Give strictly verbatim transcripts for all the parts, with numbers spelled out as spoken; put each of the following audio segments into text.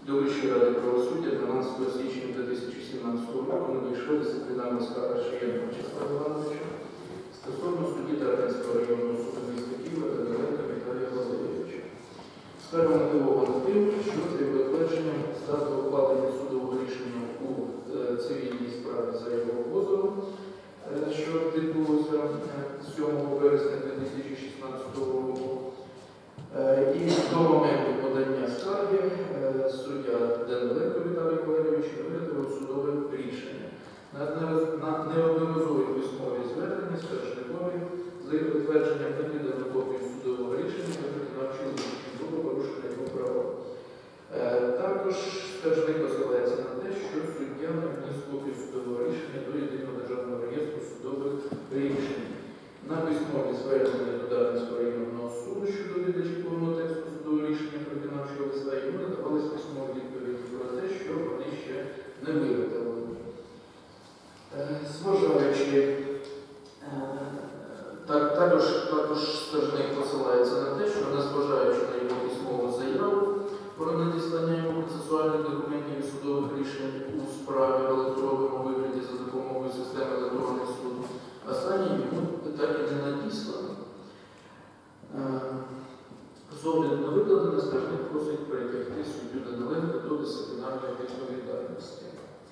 До Вищої ради правосуддя дванадцятого січня дві тисячі сімнадцятого року надійшла дисциплінарна скарга Шиєнка Вячеслава Івановича стосовно судді Дарницького районного суду міста Києва Даниленка Віталія Валерійовича. Скарга мотивована тим, що за підтвердженням дати укладення судового рішення у цивільній справі за його позовом, що відбулося сьомого вересня дві тисячі шістнадцятого року. І до моменту подання скарги суддя Даниленко Віталій Валерійович виготовив судове рішення. На неодноразові письмові звернення скаржникові за їх підтвердженням не видано копію судового рішення та виконавчого було порушення його права. Також скаржник посилається на те, що суддя не вніс копію судового рішення до Єдиного державного реєстру судових рішень. На письмові звернення до Дарницького районного суду щодо видачі повного тексту судового рішення про виконавчого листа йому надавались письмові відповіді про те, що вони ще не виготовлені. Зважаючи, так, також, також скаржник посилається на те, що незважаючи на його письмову заяву про надіслання йому процесуальних документів і судових рішень у справі в електронному вигляді за допомогою системи електронного суду, останній йому так і не надіслано. З огляду на викладене, скаржник просить притягти суддю Даниленка до дисциплінарної відповідальності.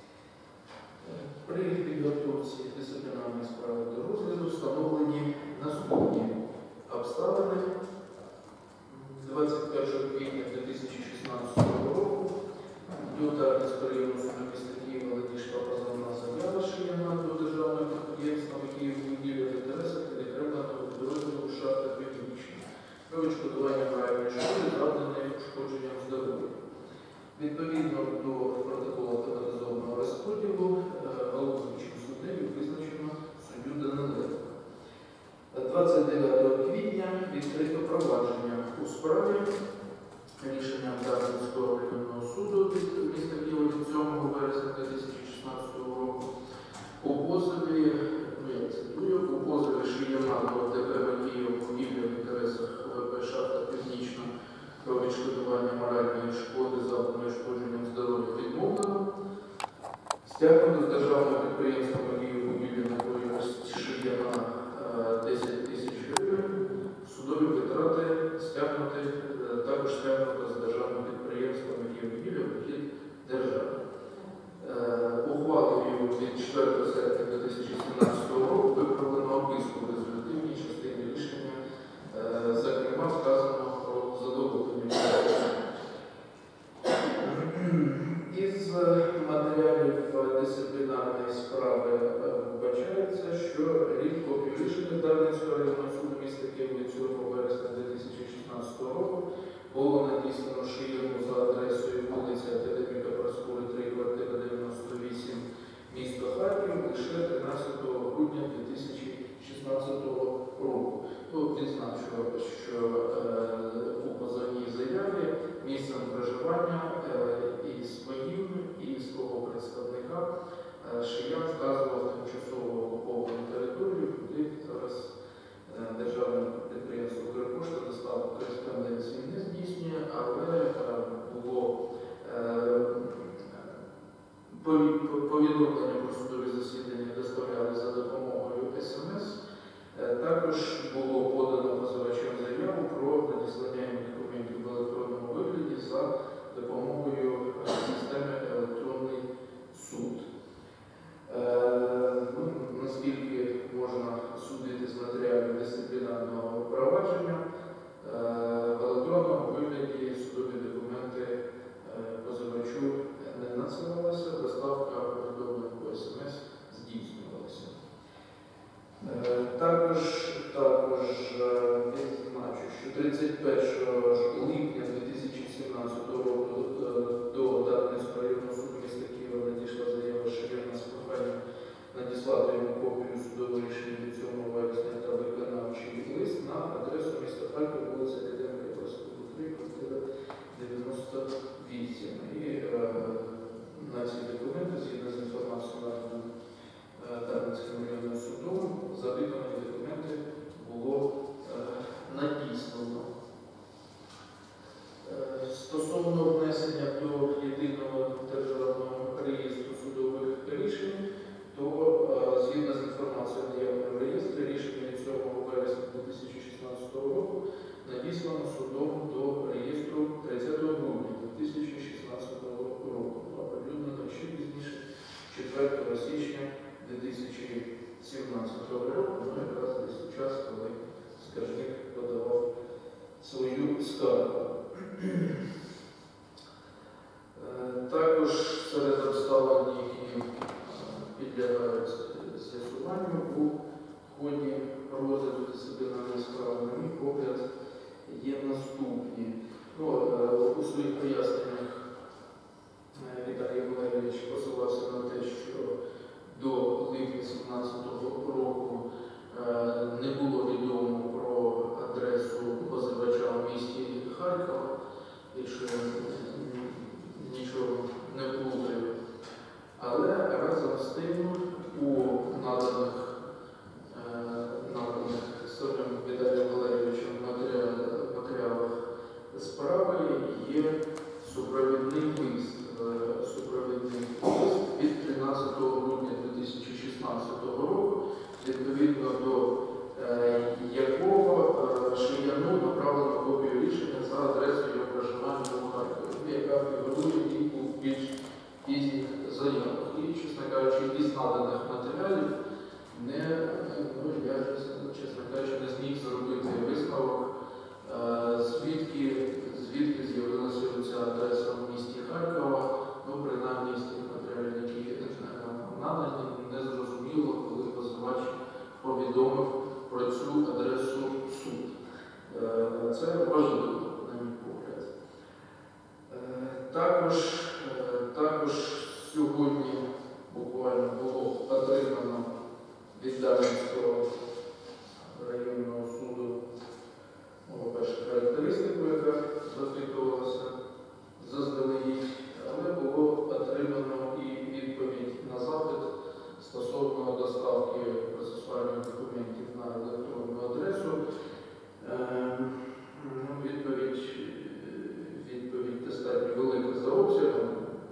При підготовці дисциплінарної справи до розгляду встановлені наступні обставини. двадцять першого квітня дві тисячі шістнадцятого року до Дарницького районного суду міста Києва надійшла позовна заява Шиєнка до державного підприємства «Київвугілля» в інтересах відокремленого підрозділу «Шахта Північна» про відшкодування моральної шкоди, завданої ушкодженням здоров'я. Відповідно до протоколу автоматизованого розподілу головуючим суддею визначено суддю Даниленка. двадцять дев'ятого квітня відкрито провадження у справі рішенням Дарницького районного суду від міста Києва від сьомого вересня дві тисячі шістнадцятого року у позові, ну я цитую, у позові Шиєнка до ДП «Київвугілля» в інтересах ВП «Шахта Північна» про відшкодування моральної шкоди, завданої ушкодженням здоров'я відмовлено. Стягнуто з державного підприємства «Київвугілля» на користь Шиєнка десять тисяч гривень. Судові витрати стягнути, також стягнуто з державного підприємства «Київвугілля» в хід держави. Ухвалою від четвертого серпня дві тисячі сімнадцятого року виправлено описку в резолютивній частині рішення, зокрема вказаного про задоволення. Із матеріалів дисциплінарної справи вбачається, що рік копію рішення Дарницького районного суду міста Києва від сьомого вересня дві тисячі шістнадцятого року було надіслано Шиєнку за адресою вулиця Академіка Проскури, три, квартира дев'яносто вісім, місто Харків, лише тринадцятого грудня дві тисячі шістнадцятого року. Відзначу, що у позовній заяві місцем проживання і своїм, і свого представника Шиян вказував тимчасово окуповану територію, куди зараз державне підприємство «Укрпошта» доставку кореспонденції не здійснює, але було повідомлення про судові засідання доставляли за допомогою ес ем ес. Також було подано позивачем заяву про надіслання документів в електронному вигляді за допомогою системи «Електронний суд». Ну, наскільки можна судити з матеріалів дисциплінарного провадження, в електронному вигляді судові документи позивачу не надсилалася, доставка повідомлень по ес ем ес здійснювалася. Також, також відзначу, що тридцять першого липня дві тисячі сімнадцятого року скаржник подавав свою скаргу. Також серед обставин, які підлягають з'ясуванню у ході розгляду дисциплінарної справи, на мій погляд, є наступні. Ну, у своїх поясненнях Віталій Валерійович посилався на те, що до липня дві тисячі сімнадцятого року не було відомо про адресу позивача в місті Харкова, якщо я нічого не плутаю. Але разом з тим у наданих, наданих самим Віталієм Валерійовичем матеріалах справи є супровідний лист, супровідний лист від тринадцятого грудня дві тисячі шістнадцятого року, відповідно до якого Шияну направлено копію рішення за адресою його проживання у Харкові, яка фігурує і у більш пізніх заявах. І, чесно кажучи, із наданих матеріалів не, ну, я, чесно кажучи, не зміг зробити висновок, звідки, звідки з'явилася ця адреса в місті Харкова. Ну, принаймні, з тих матеріалів, які надані, не зрозуміло, коли позивач повідомив про цю адресу суд. Це важливо, на мій погляд. Також, також сьогодні буквально було отримано від Дарницького районного суду, по-перше, характеристику, яка запитувалася заздалегідь, але було отримано і відповідь на запит стосовно доставки процесуальних документів на електронну адресу. Відповідь, відповідь достатньо велика за обсягом.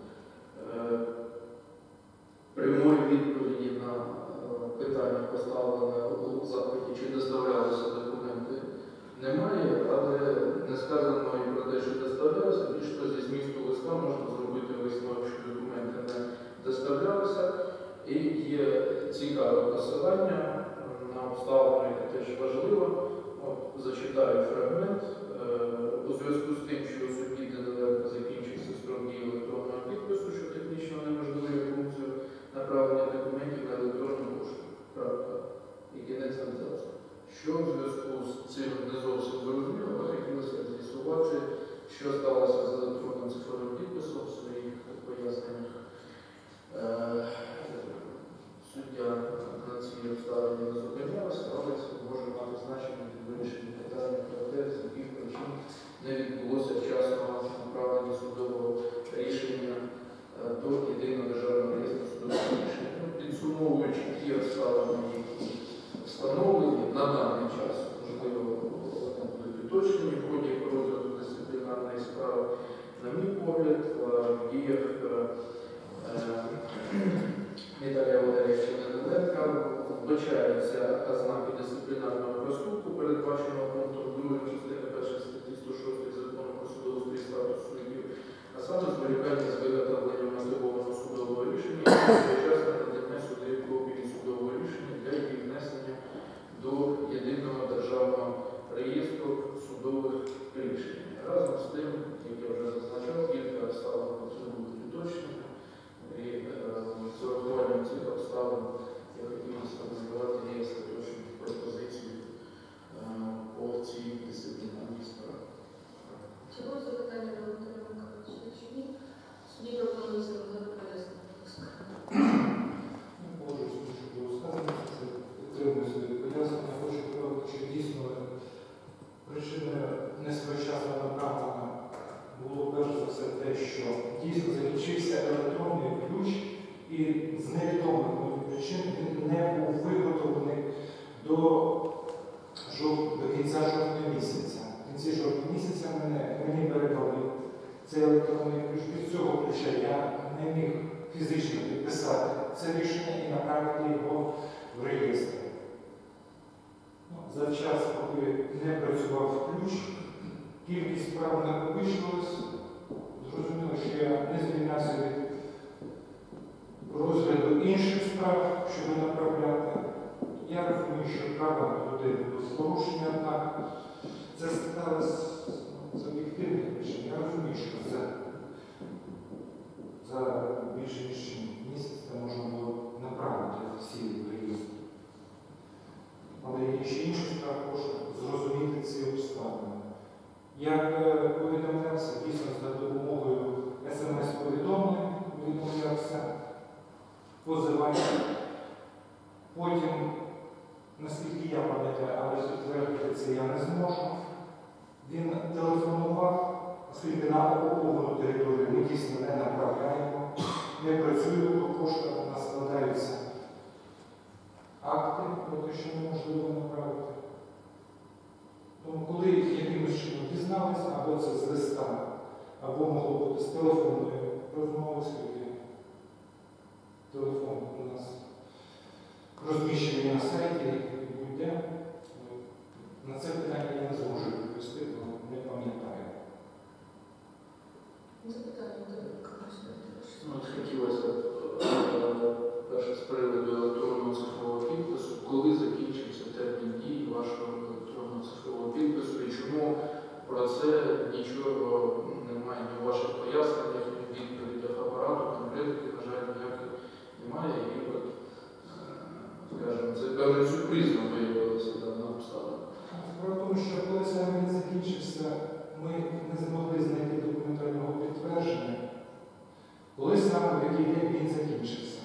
Прямої відповіді на питання, поставлене у запиті, чи доставлялися документи, немає, але не сказано і про те, що доставлялися, більш того, зі змісту листа можна зробити висновок, що документи не доставлялися. І є цікаве посилання на обставину, яке теж важливо. От, зачитаю фрагмент. У зв'язку з тим, що у суді недалеко закінчився строк дії електронного підпису, що технічно неможливує функцію направлення документів на електронну пошту. Правда. І кінець абзацу. Що в зв'язку з цим не зовсім зрозуміло, але хотілося з'ясувати, що сталося з електронним цифровим підписом в своїх поясненнях. Суддя на цій обставині не зупинялася, але це може мати значення для вирішення питання про те, з яких причин не відбулося вчасного направлення судового рішення до єдиного державного реєстру судового рішення. Підсумовуючи ті обставини, які встановлені на даний час, можливо, вони будуть уточнені в ході розгляду дисциплінарної справи, на мій погляд, в діях Віталія Валерійовича Недоленка вбачаються ознаки дисциплінарного проступку, передбаченого пунктом другим частини першої статті сто шостої Закону про судоустрій і статус суддів, а саме зволікання з виготовленням мотивованого судового рішення і своєчасне надання суддею копії судового рішення для її внесення до єдиного державного реєстру судових рішень. Разом з тим, як я вже зазначав, кілька обставин потребують уточнення. І з урахуванням цих обставин я хотів сформулювати є остаточну пропозицію по цій дисциплінарній справі. Чи було запитання до Віталія Михайловича? Чи ні? Судді пропонується розглядати пояснення. Не погоджуюся, що було сказано, це підтримую собі пояснення. Хочу сказати, що дійсно причина несвоєчасного направлення було перш за все те, що дійсно закінчився електронний ключ і з невідомих причин він не був виготовлений до, до кінця жовтня місяця. В кінці жовтня місяця мене, мені передали цей електронний ключ. Від цього ключа я не міг фізично підписати це рішення і направити його в реєстр. Ну, за час, поки не працював ключ, кількість справ накопичувалась. Зрозуміло, що я не звільнявся від розгляду інших справ, щоб направляти. Я розумію, що право на людину без порушення, однак могло бути з телефонною розмовою, оскільки телефон у нас розміщений на сайті і будь-де. На це питання я не зможу відповісти, бо не пам'ятаю. Запитання до Миколаївського. Ну, от хотілося б, е, перше з приводу електронного цифрового підпису. Коли закінчився термін дії вашого електронного цифрового підпису і чому про це нічого немає ні у ваших поясненнях, ні в відповідях апарату, конкретики, на жаль, ніяких немає. І от, е, скажімо, це певним сюрпризом виявилося дана обставина. Справа в тому, що коли саме він закінчився, ми не змогли знайти документального підтвердження, коли саме в який день він закінчився.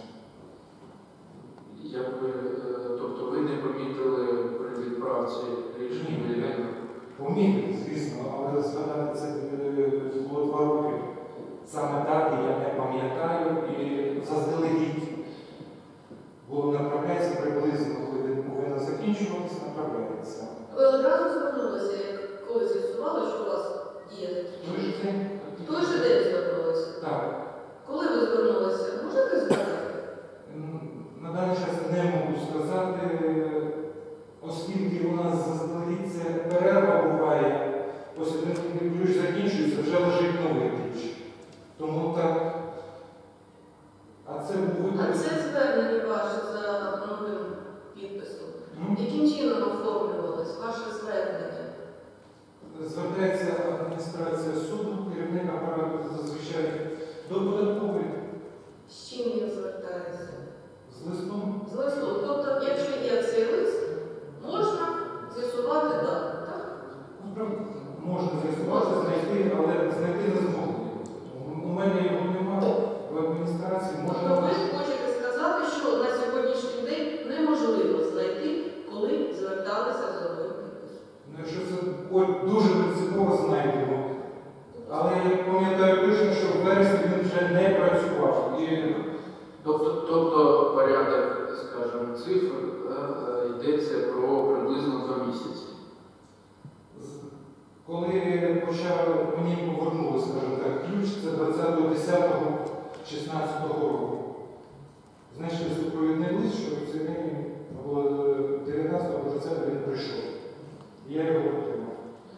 Як ви, е, тобто ви не помітили при відправці рішення Вільгельма? Помітив, звісно, але згадати це е, було два роки. Саме дати я не пам'ятаю і заздалегідь було направляється приблизно, коли він повинен закінчуватися, направляється. Ви одразу звернулися, як коли з'ясували, що у вас дія Той же закінчилася? день? В той же день звернулися? Так. Коли ви звернулися? Можете сказати? М, На даний час не можу сказати, оскільки у нас заздалегідь це перерва буває, ось один ключ закінчується, вже лежить новий ключ. Тому так. А це був А випадок. це звернення ваше за новим підписом? М? Яким чином оформлювалось ваше звернення? Звертається адміністрація суду, керівник апарату зазвичай до податкової З чим він звертається? з листом. З листом. Тобто, якщо є цей лист, можна з'ясувати дату, так? Насправді, можна з'ясувати, знайти, але знайти не змогли. У мене його немає в адміністрації, Тобто можна. ви хочете сказати, що на сьогоднішній день неможливо знайти, коли зверталися за новим підписом? Ну, якщо це ой, дуже принципово знайдемо. Але я пам'ятаю точно, що в вересні він вже не працював. І Тобто, тобто порядок, скажімо, цифр е, йдеться про приблизно два місяці. з- коли почав, мені повернули, скажімо так, ключ, це двадцятого десятого шістнадцятого року. Знайшли супровідний лист, що в цей день або дев'ятнадцятого або двадцятого він прийшов. І я його отримав.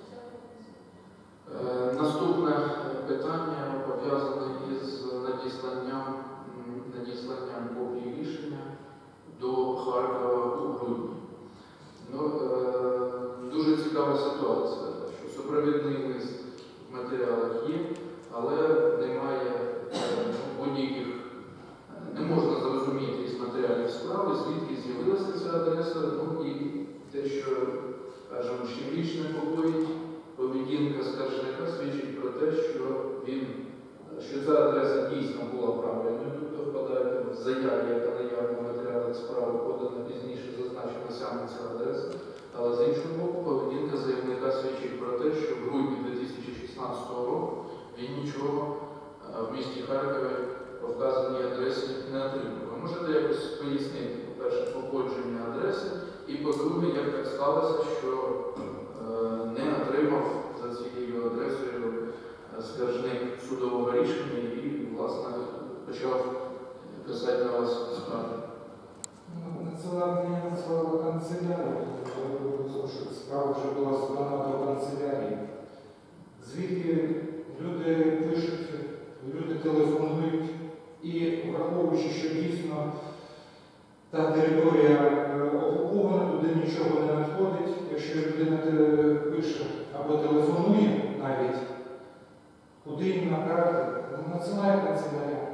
Е, Наступне питання пов'язане із надісланням, м, надісланням копії рішення до Харкова у грудні. Ну, е, дуже цікава ситуація, що супровідний лист в матеріалах є, але немає е, будь-яких, не можна зрозуміти із матеріалів справи, звідки з'явилася ця адреса, ну і те, що, скажімо, чим річ непокоїть, поведінка скаржника свідчить про те, що він, що ця адреса дійсно була правильною, тобто впадає в заяві, яка наявна в матеріалах справи, подана пізніше, зазначена саме ця адреса. Але з іншого боку, поведінка заявника свідчить про те, що в грудні дві тисячі шістнадцятого року він нічого е, в місті Харкові по вказаній адресі не отримав. Ви можете якось пояснити, по-перше, походження адреси, і по-друге, як так сталося, що не отримав за цією адресою скаржник судового рішення і, власне, почав писати на вас скарги. Ну, надсилав мені надсилала канцелярія, тому що справа вже була здана до канцелярії. Звідки люди пишуть, люди телефонують, і враховуючи, що дійсно та територія е, окупована, туди нічого не надходить. Якщо людина те- пише або телефонує навіть, куди їм направити, ну, надсилає канцелярія.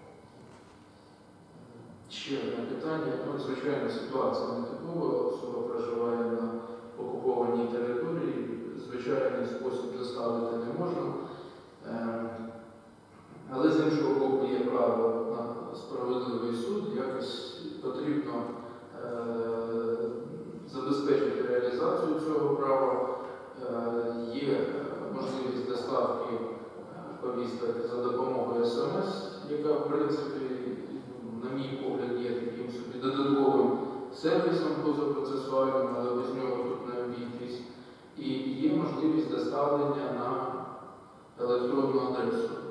Ще одне питання. Ну, звичайно, ситуація не типова, особа проживає на окупованій території, звичайний спосіб заставити не можна. Е, Але з іншого боку є право на справедливий суд, якось потрібно е, забезпечити реалізацію цього права. Е, Є можливість доставки е, повісток за допомогою ес ем ес, яка, в принципі, на мій погляд, є таким собі додатковим сервісом позапроцесуальним, але без нього тут не обійтись. І є можливість доставлення на електронну адресу.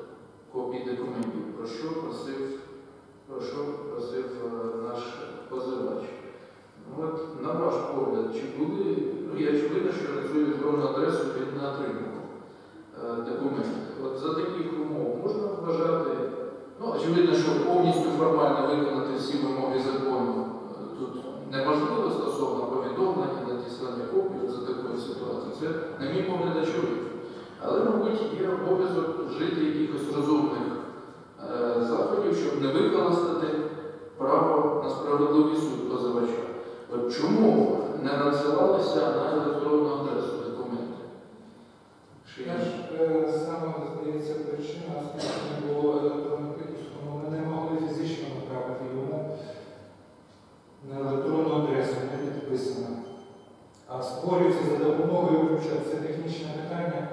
копій документів, про що просив, про що просив е, наш позивач. Ну, от, на ваш погляд, чи були, ну я очевидно, що на цю електронну адресу він не отримав е, документи. От за таких умов можна вважати, ну, очевидно, що повністю формально виконати всі вимоги закону е, тут неможливо стосовно повідомлення, надіслання копій за такої ситуації. Це, на мій погляд, очевидно. Але, мабуть, є обов'язок вжити якихось розумних е, заходів, щоб не використати право на справедливий суд позивача. От чому не надсилалися на електронну адресу документи? Чи Теж е, саме, здається, причина, оскільки не було електронного підпису, тому ми не могли фізично направити йому на електронну адресу, не підписано. А створюється за допомогою ключа. Це технічне питання.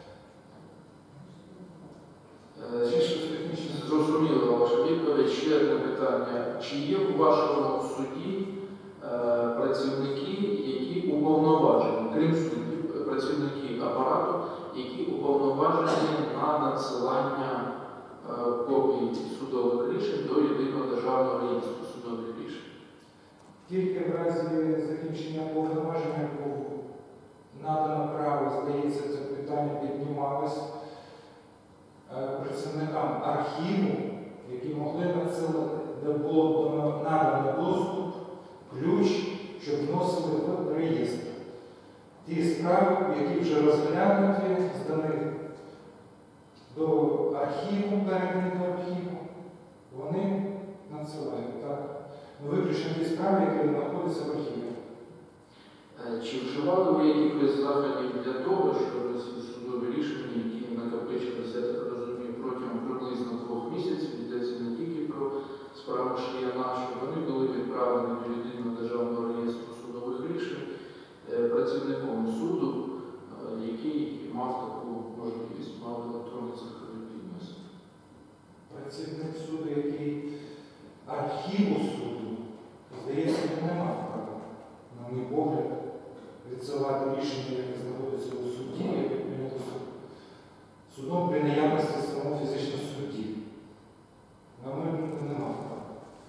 Е, Чи щось технічне? Зрозуміло ваша відповідь. Ще одне питання. Чи є у вашому суді е, працівники, які уповноважені, крім суддів, працівники апарату, які уповноважені на надсилання е, копій судових рішень до єдиного державного реєстру судових рішень? Тільки в разі закінчення повноваження був надано право, здається, це питання піднімалось е, працівникам архіву, які могли надсилати, де було надано доступ, ключ, щоб вносили в реєстр. Ті справи, які вже розглянуті, здані до архіву, передані до архіву, вони надсилають, так? Ну, виключно ті справи, які знаходяться в архіві. Е, Чи вживали ви якихось заходів для того, щоб ці судові рішення, які накопичилися, я так розумію, протягом приблизно двох місяців, йдеться не тільки про справу Шліяна, щоб вони були відправлені до єдиного державного реєстру судових рішень е, працівником суду, е, який мав таку можливість, мав електронний цифровий підпис? Працівник суду, який архіву суду, здається, він не мав права, на мій погляд, відсилати рішення, яке знаходиться у суді, яке прийнято судом при наявності самого фізичного судді. На мій погляд, не мав права.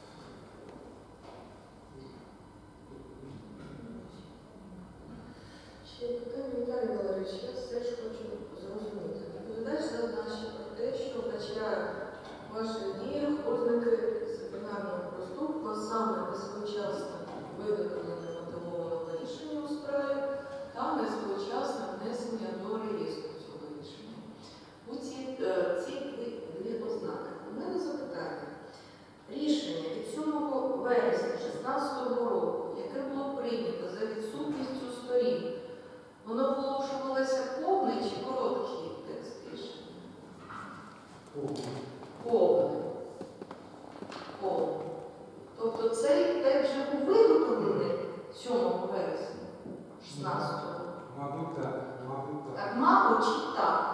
Ще питання, Віталій Валерійович, я все ж хочу зрозуміти. Доповідач зазначив про те, що вбачає в ваших діях ознаки дисциплінарного проступку, а саме несвоєчасне виготовлення мотивованого рішення у справі та несвоєчасне внесення до реєстру цього рішення. У ці, е, ці дві ознаки. У мене запитання. Рішення від сьомого вересня дві тисячі шістнадцятого року, яке було прийнято за відсутністю сторін, воно виголошувалося повний чи короткий текст рішення? Повний. Повний. Повний. Тобто цей текст вже був виготовлений сьомого вересня шістнадцятого року? Мабуть, так. Мабуть, так. Так, мабуть, чи так?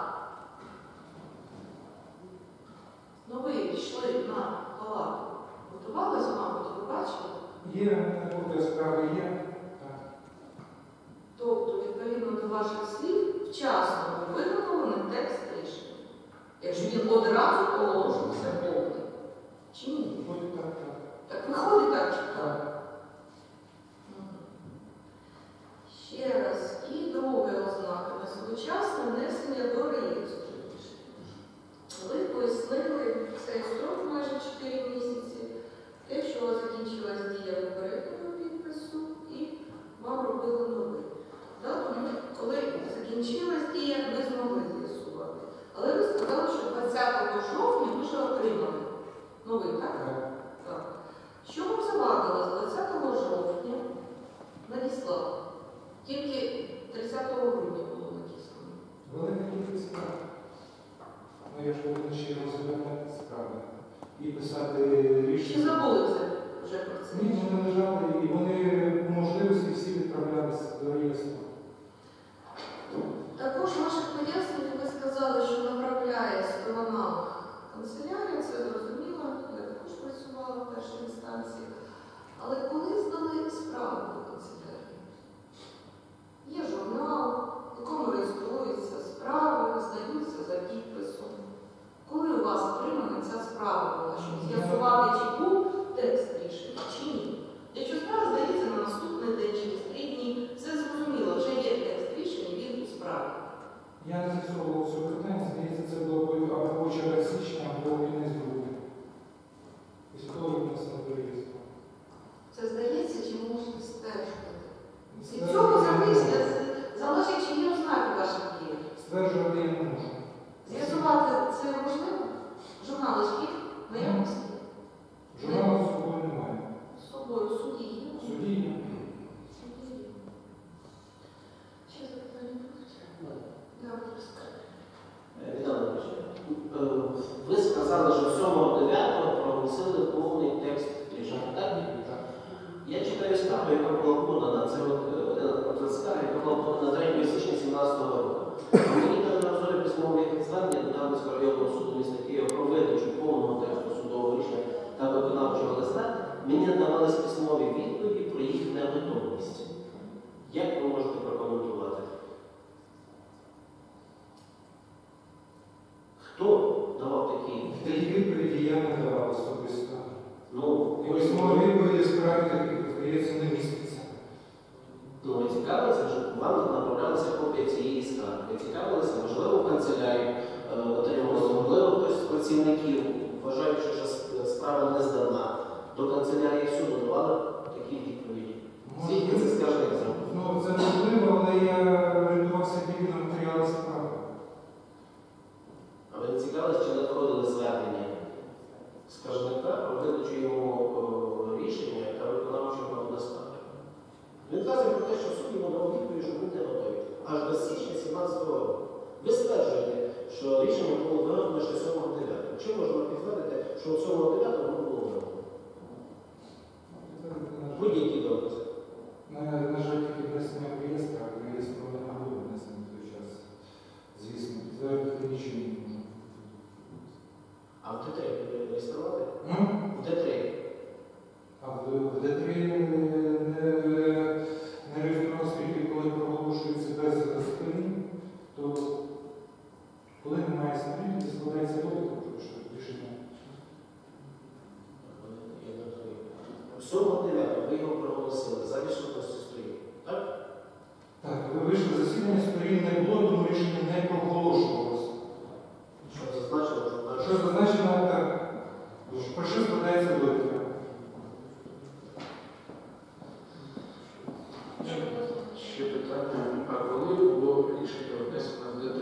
Ну ви йшли на палату. Готувались, мабуть, ви бачили? Є, копія справи є. Так. Тобто, відповідно до ваших слів, вчасно був виготовлений текст рішення. Якщо він одразу оголошувався повним. Чи ні? Виходить так, так. Так виходить так, чи так? Так. Мгм. Ще раз. І друга ознака – несвоєчасне внесення до реєстру. Ви пояснили цей строк майже чотири місяці, те, що у вас закінчилась дія попереднього підпису і вам робили новий. Да, тому, коли закінчилась дія, ми змогли з'ясувати. Але ви сказали, що двадцятого жовтня ви вже отримали новий, так? Так. Так. Що вам завадило з двадцятого жовтня надіслати? Тільки тридцятого грудня було надіслано. Велика кількість справ. Ну, я ж повинен ще розглядати справи. І писати Чи рішення. забули це вже про це? Ні, вони лежали, і вони по можливості всі відправлялися до реєстру. Також в ваших поясненнях ви сказали, що направляє сторонам канцелярія, це зрозуміло, я також працювала в першій інстанції. Але коли здали справу до канцелярії? Є журнал, в якому реєструються справи, здаються за підписом. Коли у вас сказали, що сьомого дев'ятого проголосили повний текст рішення. Так? Я читаю скаргу, яка була подана, це от, е, скарга, яка була подана третього січня сімнадцятого року. Мені неодноразові письмові звернення до Дарницького районного суду міста Києва про видачу повного тексту судового рішення та виконавчого листа, мені надавалися письмові відповіді про їх неготовність. Як ви можете прокоментувати? Хто давав такі? Такі відповіді я не давав особисто. Ну, І письмові відповіді справді, здається, не міститься. Ну, ви цікавилися, що вам направлялася копія цієї скарги. Ви цікавилися, можливо, в канцелярії е, отримали, можливо, хтось з працівників, вважаючи, що справа не здана, до канцелярії суду давали такі відповіді. Скільки це скаржниця? Ну, це можливо, але я орієнтувався тільки на матеріали справи. А ви не цікавилися, чи надходили звернення скаржника про видачу йому е, рішення та виконавчого листа? Він каже про те, що суд йому дав відповідь, що він не готовий. Аж до січня сімнадцятого року. Ви стверджуєте, що рішення було виготовлено ще сьомого дев'ятого. Чи можна підтвердити, що сьомого дев'ятого воно було виготовлено? Будь-які докази. На, на жаль, тільки внесення в реєстр, а в реєстр не було внесено в той час. Звісно, підтвердити нічого не можна. А в Д три реєструвати? М? В Д три. А в Д три не, не реєструвався тільки коли проголошується без сторін, то коли немає сторін, то складається довідка, тому що рішення. сьомого дев'ятого ви його проголосили за відсутністю сторін. Так? Так, ви вийшли, засідання сторін не було, тому рішення не проголошувалося. Що зазначено, що Що зазначено так, про що складається довідка? Ще питання, а коли було рішення внесено в Д три?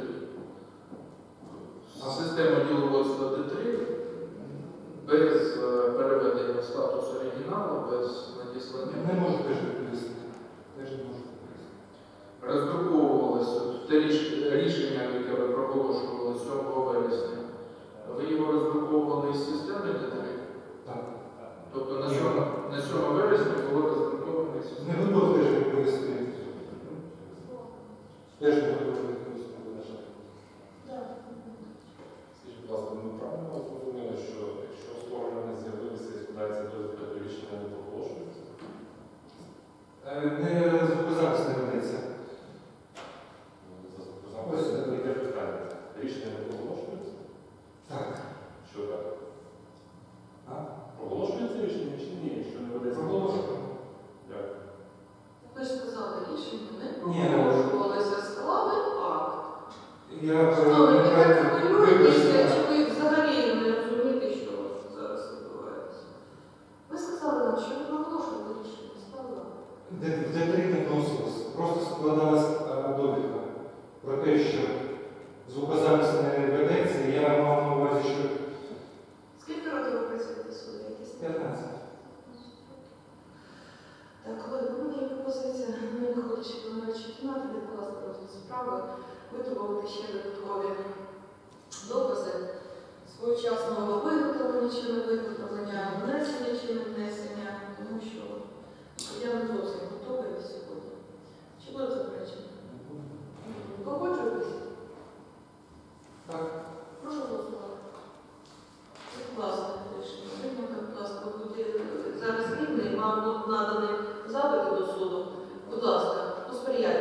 Система діловодства Д три без е, переведення в статус оригіналу, без надіслання. Не можу теж відповісти. Теж не можу відповісти. Роздруковувалося те ріш- рішення, яке ви проголошували сьомого вересня. Ви його роздруковували із системи Д три? Так. Тобто на сьомого на сьомого вересня було роздруковано із Не системи. готовий теж відповісти. Теж не готовий відповісти, на жаль. Скажіть, будь ласка, ми правильно зрозуміли, що якщо сторони не з'явилися і складається довідка, то рішення не проголошується? Е, Не звукозапис не ведеться. За записом йде питання. Рішення не проголошується? Так. Що так? А? Проголошується рішення чи ні? Якщо не ведеться? Проголошую. Дякую. Ви ж сказали, рішення не Ні. проголошувалося, склали акт. Я Що, ви так е, хвилюєтеся, вибачте. чи ви взагалі не розумієте, що зараз відбувається? Ви сказали нам, що ви проголошували рішення, склали акт. Де де три не вносилось. Просто складалась е, довідка про те, що звукозапис не ведеться. Я мав на увазі, що Скільки років ви працюєте в суді? Якісь? п'ятнадцять. Так, колеги, у мене є пропозиція, не виходячи до нарадчої кімнати, де класти розгляд справи, витребувати ще додаткові докази своєчасного виготовлення чи не виготовлення, внесення чи не внесення, тому що я не зовсім готова сьогодні. Чи буде заперечення? Погоджуєтесь? Так. Прошу голосувати. Будь ласка, рішення. Прийняти, будь ласка, зараз вільний, вам будуть надані запити до суду. Будь ласка, посприяйте.